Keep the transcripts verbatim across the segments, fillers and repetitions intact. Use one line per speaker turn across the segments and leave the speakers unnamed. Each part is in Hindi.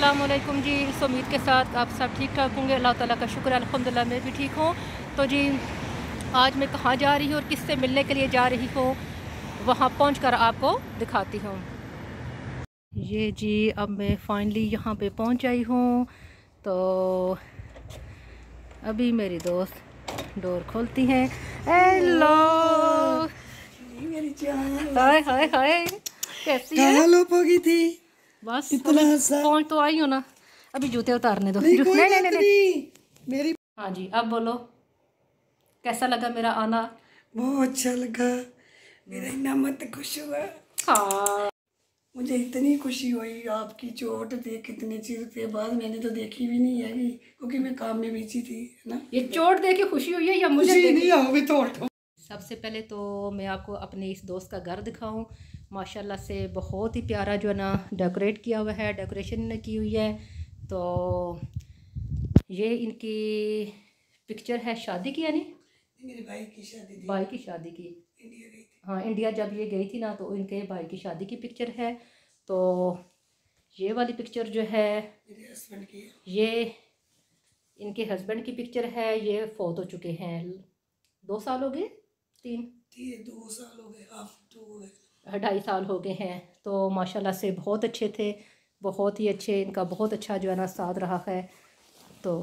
अस्सलामुअलैकुम जी। इस उम्मीद के साथ आप सब ठीक ठाक होंगे। अल्लाह ताला का शुक्र है, अल्हम्दुलिल्लाह मैं भी ठीक हूँ। तो जी आज मैं कहाँ जा रही हूँ और किससे मिलने के लिए जा रही हूँ, वहाँ पहुँचकर आपको दिखाती हूँ। ये जी अब मैं फाइनली यहाँ पे पहुँच आई हूँ। तो अभी मेरी दोस्त डोर खोलती हैं। हेलो
मेरी जान,
हाय हाय हाय, कैसी है?
कहाँ लोप हो गई थी?
बस
इतना
अभी
सा
पहुँच तो आई हूँ ना, अभी जूते उतारने दो।
नहीं,
जू...
कोई
नहीं, नहीं
बात
नहीं नहीं
नहीं। मेरी
हाँ जी, अब बोलो कैसा लगा मेरा आना?
बहुत अच्छा लगा। मेरा इतना मत खुश हुआ।
हाँ
मुझे इतनी खुशी हुई आपकी चोट देख, कितने चिर के बाद। मैंने तो देखी भी नहीं है क्योंकि मैं काम में बिजी थी, है ना।
ये चोट देख के खुशी हुई है या मुझे
खुशी
देख
नहीं आओगे तो उठो।
सबसे पहले तो मैं आपको अपने इस दोस्त का घर दिखाऊं। माशाल्लाह से बहुत ही प्यारा जो है ना डेकोरेट किया हुआ है, डेकोरेशन की हुई है। तो ये इनकी पिक्चर है शादी की, यानी
मेरे भाई की शादी थी,
भाई की शादी की।
इंडिया गई थी।
हाँ, इंडिया जब ये गई थी ना तो इनके भाई की शादी की पिक्चर है। तो ये वाली पिक्चर जो है
मेरे हस्बैंड की है।
ये इनके हस्बैंड की पिक्चर है। ये फौत हो चुके हैं, दो साल हो गए, तीन
ये दो साल हो गए, हाफ टू हो गए,
ढाई साल हो गए हैं। तो माशाल्लाह से बहुत अच्छे थे, बहुत ही अच्छे। इनका बहुत अच्छा जो है ना साथ रहा है। तो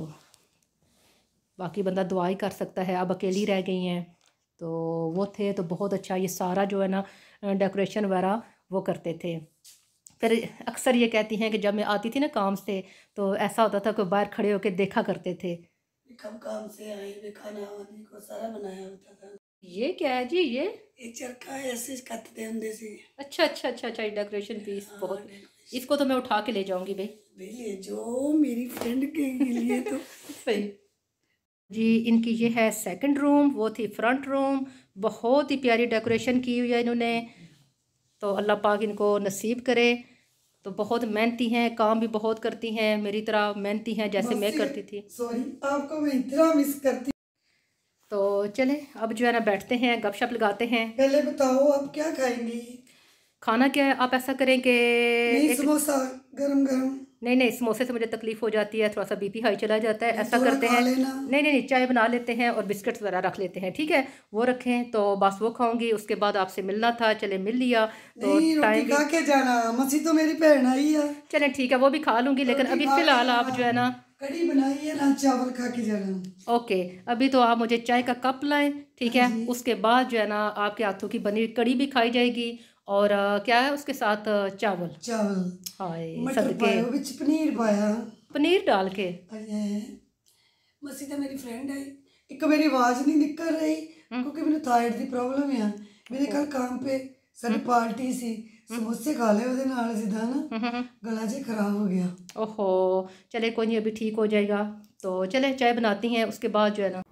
बाकी बंदा दुआ ही कर सकता है। अब अकेली रह गई हैं, तो वो थे तो बहुत अच्छा ये सारा जो है ना डेकोरेशन वगैरह वो करते थे। फिर अक्सर ये कहती हैं कि जब मैं आती थी ना काम से तो ऐसा होता था कि बाहर खड़े होकर देखा करते थे।
कब काम से आए वे खाना वानी को सारा बनाया होता था।
ये क्या है जी? ये
ये चरखा ऐसे करते होंगे सी।
अच्छा अच्छा अच्छा अच्छा डेकोरेशन पीस
हाँ,
बहुत।
डेकोरेशन।
इसको तो मैं उठा के ले जाऊंगी भाई।
ले जो मेरी फ्रेंड के लिए तो
सही जी। इनकी ये है सेकंड रूम, वो थी फ्रंट रूम। बहुत ही प्यारी डेकोरेशन की हुई है इन्होंने। तो अल्लाह पाक इनको नसीब करे। तो बहुत मेहनती हैं, काम भी बहुत करती हैं, मेरी तरह मेहनती हैं जैसे मैं करती थी।
सॉरी, आपको मैं इतना मिस करती।
तो चले अब जो है ना बैठते हैं, गपशप लगाते हैं।
पहले बताओ आप क्या खाएंगी?
खाना क्या है, आप ऐसा करें कि
नहीं,
एक
समोसा गरम गरम।
नहीं नहीं, समोसे से मुझे तकलीफ़ हो जाती है, थोड़ा सा बीपी हाई चला जाता है। ऐसा
थोड़ा
करते
खा
हैं,
लेना।
नहीं नहीं नहीं, चाय बना लेते हैं और बिस्किट्स वगैरह रख लेते हैं, ठीक है? वो रखें तो बस वो खाऊंगी। उसके बाद आपसे मिलना था, चले मिल लिया। तो
नहीं, रोटी
टाइम भी
खा के जाना। मसी तो मेरी बहन आई है।
चलें ठीक है, वो भी खा लूँगी, लेकिन
रोटी
अभी
खा के
फ़िलहाल आप
जाना।
जो है ना
कढ़ी बनाई है ना, चावल खा के जाना।
ओके। अभी तो आप मुझे चाय का कप लाएं, ठीक
हाँ
है?
जी।
उसके बाद जो है ना आपके हाथों की बनी हुई कढ़ी भी खाई जाएगी। और अ, क्या है उसके साथ? अ, चावल।
चावल,
हाय
मटर
सदके,
पाया, विच पनीर पाया।
पनीर डाल के।
अरे मसी तो मेरी फ्रेंड आई। एक मेरी आवाज़ नहीं निकल रही
हम्म,
क्योंकि मैंने थायराइड की प्रॉब्लम है। मेरे
ओहो,
कल काम पे सारी पार्टी सी, समोसे खा ले ਉਹਦੇ ਨਾਲ ਜਿੱਦਾਂ ਨਾ
हम्म, हम्म,
गला जे खराब हो गया।
ओहो। चले कोई नहीं, अभी ठीक हो जाएगा। तो चले चाय बनाती हैं, उसके बाद जो है ना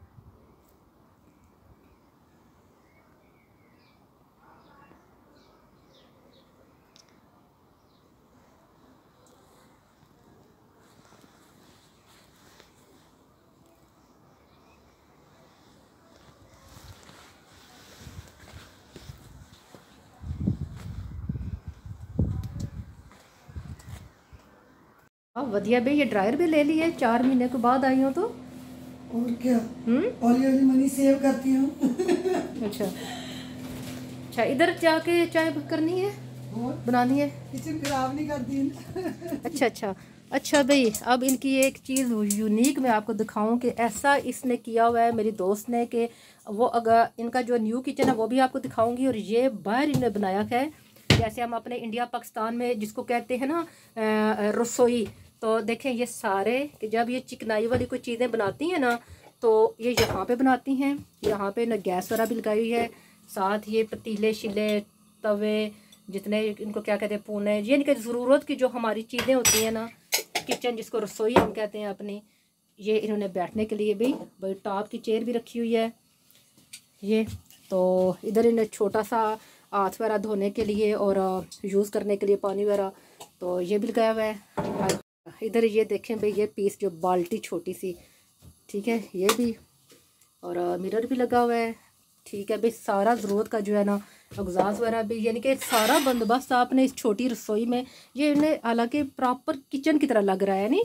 हाँ वधिया भाई, ये ड्रायर भी ले लिए, चार महीने के बाद आई हो तो।
और क्या,
हम्म,
हौली हौली मनी सेव करती हूँ।
अच्छा अच्छा। इधर जाके चाय करनी है,
और
बनानी है।
किचन खराब नहीं करती।
अच्छा अच्छा अच्छा भाई। अब इनकी एक चीज़ यूनिक मैं आपको दिखाऊं कि ऐसा इसने किया हुआ है मेरी दोस्त ने, कि वो अगर इनका जो न्यू किचन है वो भी आपको दिखाऊंगी। और ये बाहर इन्हें बनाया है जैसे हम अपने इंडिया पाकिस्तान में जिसको कहते हैं ना रसोई। तो देखें ये सारे कि जब ये चिकनाई वाली कोई चीज़ें बनाती हैं ना तो ये यहाँ पे बनाती हैं। यहाँ पे ना गैस वगैरह भी लगाई हुई है, साथ ये पतीले शिले तवे जितने इनको क्या कहते हैं पूने, ये इनके ज़रूरत की जो हमारी चीज़ें होती हैं ना, किचन जिसको रसोई हम कहते हैं अपनी। ये इन्होंने बैठने के लिए भी बड़ी टॉप की चेयर भी रखी हुई है ये। तो इधर इन्हें छोटा सा हाथ वगैरह धोने के लिए और यूज़ करने के लिए पानी वगैरह, तो ये भी लगाया हुआ है। इधर ये देखें भाई, ये पीस जो बाल्टी छोटी सी, ठीक है, ये भी। और मिरर भी लगा हुआ है, ठीक है भाई। सारा ज़रूरत का जो है ना एग्जास वगैरह भी, यानी कि सारा बंदोबस्त आपने इस छोटी रसोई में, ये इन्हें हालांकि प्रॉपर किचन की तरह लग रहा है नहीं।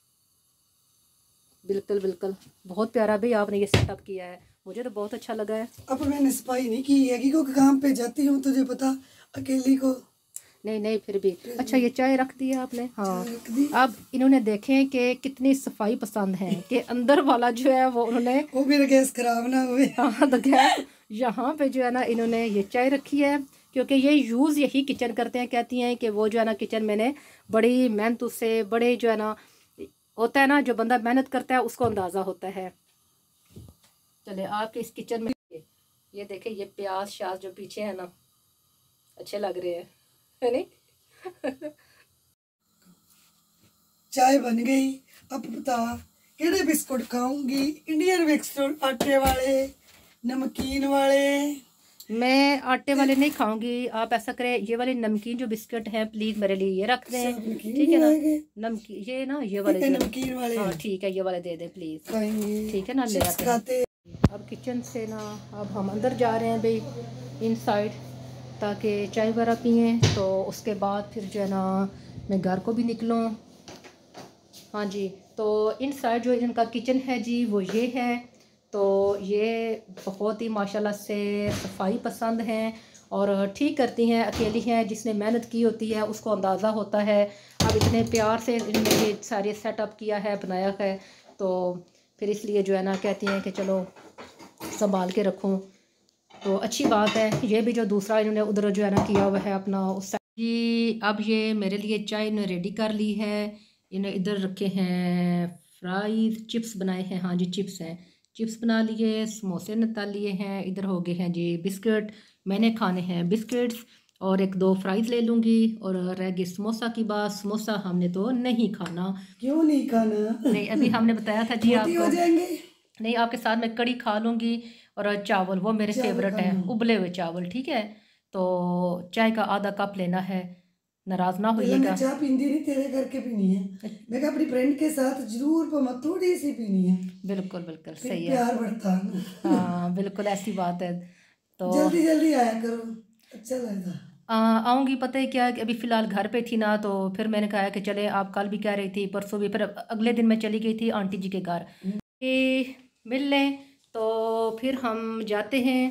बिल्कुल बिल्कुल बहुत प्यारा भी आपने ये सेटअप किया है, मुझे तो बहुत अच्छा लगा है।
अब मैंने सफाई नहीं की है क्योंकि काम पे जाती हूँ, तुझे पता अकेली को।
नहीं नहीं फिर भी अच्छा, ये चाय रख दी है आपने। हाँ
रख दी।
अब इन्होंने देखें कि कितनी सफाई पसंद है कि अंदर वाला जो है वो उन्होंने,
वो मेरा गैस खराब ना हुए।
हाँ तो गैस यहाँ पे जो है ना इन्होंने ये चाय रखी है, क्योंकि ये यूज़ यही किचन करते हैं। कहती हैं कि वो जो है ना किचन मैंने बड़ी मेहनत से, बड़े जो है ना, होता है ना जो बंदा मेहनत करता है उसको अंदाज़ा होता है। चले आपके इस किचन में ये देखें, ये प्याज श्याज जो पीछे है ना अच्छे लग रहे हैं, है नहीं।
चाय बन गई। अब बता केड़े बिस्कुट खाऊंगी? इंडियन बिस्कुट आटे वाले, नमकीन वाले?
मैं आटे वाले नहीं खाऊंगी, आप ऐसा करें ये वाले नमकीन जो बिस्किट हैं प्लीज मेरे लिए ये रख दें, ठीक है ना। नमकीन ये ना ये वाले
नमकीन वाले,
हाँ ठीक है ये वाले दे दें प्लीज, ठीक है ना, ले आते हैं। अब किचन से ना अब हम अंदर जा रहे हैं भाई इन साइड, ताकि चाय वगैरह पिएँ, तो उसके बाद फिर जो है ना मैं घर को भी निकलूँ। हाँ जी, तो इन साइड जो इनका किचन है जी वो ये है। तो ये बहुत ही माशाल्लाह से सफाई पसंद हैं और ठीक करती हैं, अकेली हैं, जिसने मेहनत की होती है उसको अंदाज़ा होता है। अब इतने प्यार से इन्होंने ये सारे सेटअप किया है, बनाया है, तो फिर इसलिए जो है ना कहती हैं कि चलो संभाल के रखूं, तो अच्छी बात है। ये भी जो दूसरा इन्होंने उधर जो है ना किया हुआ है अपना उस जी। अब ये मेरे लिए चाय इन्होंने रेडी कर ली है, इन्हें इधर रखे हैं फ्राइज, चिप्स बनाए हैं, हाँ जी चिप्स हैं, चिप्स बना लिए, समोसे निकाल लिए हैं, इधर हो गए हैं जी बिस्किट, मैंने खाने हैं बिस्किट्स, और एक दो फ्राइज ले लूँगी, और रह गई समोसा की बात, समोसा हमने तो नहीं खाना।
क्यों नहीं खाना?
नहीं अभी हमने बताया था जी आपको,
हो जाएंगे।
नहीं आपके साथ मैं कड़ी खा लूँगी, और चावल वो मेरे फेवरेट हैं, उबले हुए चावल, ठीक है। तो चाय का आधा कप लेना है, नाराज ना होइएगा।
चाय पींदी नहीं, तेरे करके पीनी है, मैं अपनी फ्रेंड के साथ जरूर पर थोड़ी सी पीनी है।
बिल्कुल बिल्कुल सही है,
प्यार बढ़ता है।
हाँ बिल्कुल ऐसी बात है। तो
जल्दी जल्दी आया करो, अच्छा लगता।
आऊँगी, पता है क्या कि अभी फ़िलहाल घर पे थी ना, तो फिर मैंने कहा कि चले, आप कल भी कह रही थी, परसों भी, फिर अगले दिन मैं चली गई थी आंटी जी के घर कि मिल लें, तो फिर हम जाते हैं।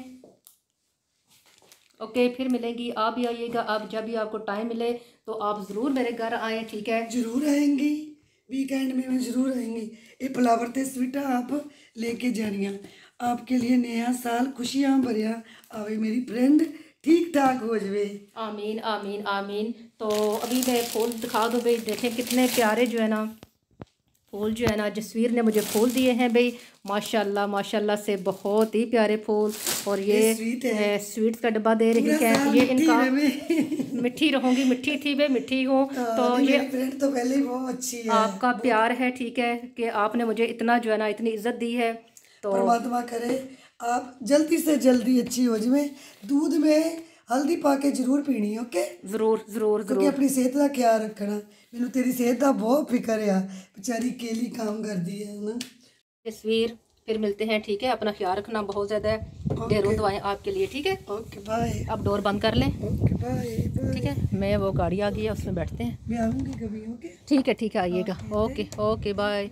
ओके फिर मिलेंगी, आप भी आइएगा, आप जब भी आपको टाइम मिले तो आप ज़रूर मेरे घर आएँ, ठीक है।
जरूर आएंगी, वीकेंड में मैं जरूर आएंगी। ये फ्लावर ते स्वीटा आप लेके जानिया, आपके लिए नया साल खुशियाँ भरिया आवे, मेरी फ्रेंड ठीक ठाक हो जाए।
आमीन आमीन आमीन। तो अभी मैं फूल दिखा दूँ भाई, देखें कितने प्यारे जो है ना फूल, जो है ना जसवीर ने मुझे फूल दिए हैं भाई, माशाल्लाह माशाल्लाह से बहुत ही प्यारे फूल। और ये, ये स्वीट है, स्वीट्स का डब्बा दे रही है, ये इनका मिठी रहूँगी, मिठी थी भाई, मिठी हूँ। तो ये
फ्रेंड तो पहले ही बहुत अच्छी है,
आपका प्यार है, ठीक है, कि आपने मुझे इतना जो है ना इतनी इज्जत दी है। तो
परमात्मा करे आप जल्दी से जल्दी अच्छी हो जाए। दूध में हल्दी पा के जरूर पीनी, ओके।
जरूर जरूर जरूर,
अपनी सेहत का ख्याल रखना, मैनू तेरी सेहत का बहुत फिक्र है, बेचारी केली काम करती है ना।
तस्वीर फिर मिलते हैं, ठीक है, अपना ख्याल रखना, बहुत ज़्यादा ढेरों दुआएं आपके लिए, ठीक है।
Okay bye.
अब डोर बंद कर लें,
ओके बाय,
ठीक है। मैं वो गाड़ी आ गई है उसमें बैठते हैं,
मैं आऊँगी कभी, ओके।
ठीक है ठीक है आइएगा, ओके ओके बाय।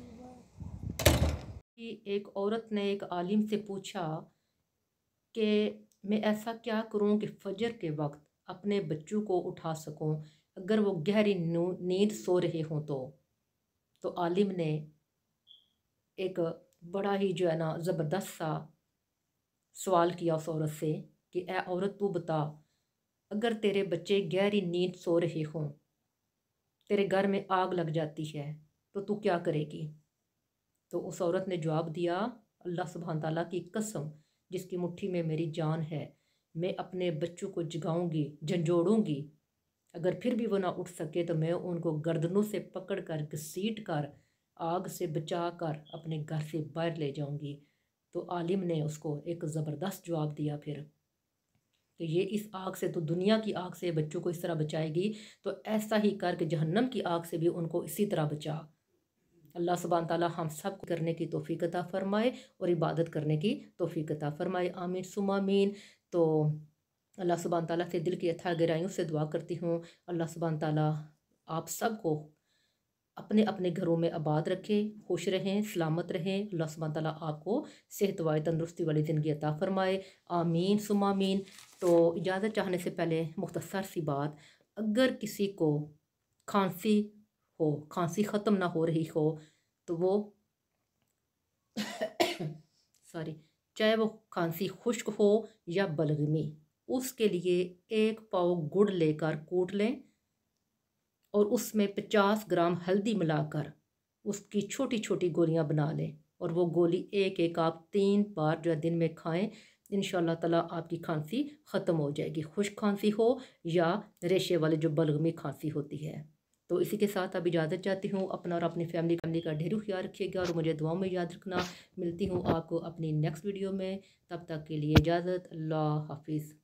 एक औरत ने एक आलिम से पूछा कि मैं ऐसा क्या करूं कि फजर के वक्त अपने बच्चों को उठा सकूं अगर वो गहरी नींद सो रहे हों तो। तो आलिम ने एक बड़ा ही जो है ना ज़बरदस्त सा सवाल किया उस औरत से कि ए औरत तू बता, अगर तेरे बच्चे गहरी नींद सो रहे हों, तेरे घर में आग लग जाती है, तो तू क्या करेगी। तो उस औरत ने जवाब दिया, अल्लाह सुब्हान ताला की कसम जिसकी मुट्ठी में मेरी जान है, मैं अपने बच्चों को जगाऊंगी, झंझोड़ूंगी, अगर फिर भी वो ना उठ सके तो मैं उनको गर्दनों से पकड़ कर घसीट कर आग से बचा कर अपने घर से बाहर ले जाऊंगी। तो आलिम ने उसको एक ज़बरदस्त जवाब दिया फिर कि ये इस आग से, तो दुनिया की आग से बच्चों को इस तरह बचाएगी, तो ऐसा ही कर कि जहन्नम की आग से भी उनको इसी तरह बचा। अल्लाह सुब्हान ताला हम सब को करने की तौफीक अता फरमाए और इबादत करने की तौफीक अता फरमाए, आमीन सुमा आमीन। तो अल्लाह सुब्हान ताला से दिल की अथाह गहराइयों से दुआ करती हूँ, अल्लाह सुब्हान ताला आप सबको अपने अपने घरों में आबाद रखें, खुश रहें, सलामत रहें। अल्लाह सुब्हान ताला आपको सेहत वाली तंदुरुस्ती वाली ज़िंदगी अता फरमाए, आमीन सुम्मा आमीन। तो इजाज़त चाहने से पहले मुख्तसर सी बात, अगर किसी को खांसी हो, खांसी ख़त्म ना हो रही हो, तो वो सॉरी चाहे वो खांसी खुश्क हो या बलगमी, उसके लिए एक पाव गुड़ लेकर कूट लें और उसमें पचास ग्राम हल्दी मिलाकर उसकी छोटी छोटी गोलियां बना लें और वो गोली एक एक आप तीन बार जो है दिन में खाएं। इंशाअल्लाह ताला आपकी खांसी ख़त्म हो जाएगी, खुश्क खांसी हो या रेशे वाली जो बलगमी खांसी होती है। तो इसी के साथ अब इजाज़त चाहती हूँ। अपना और अपनी फैमिली फैमिली का ढेरों ख्याल रखिएगा और मुझे दुआओं में याद रखना। मिलती हूँ आपको अपनी नेक्स्ट वीडियो में, तब तक के लिए इजाज़त। अल्लाह हाफिज़।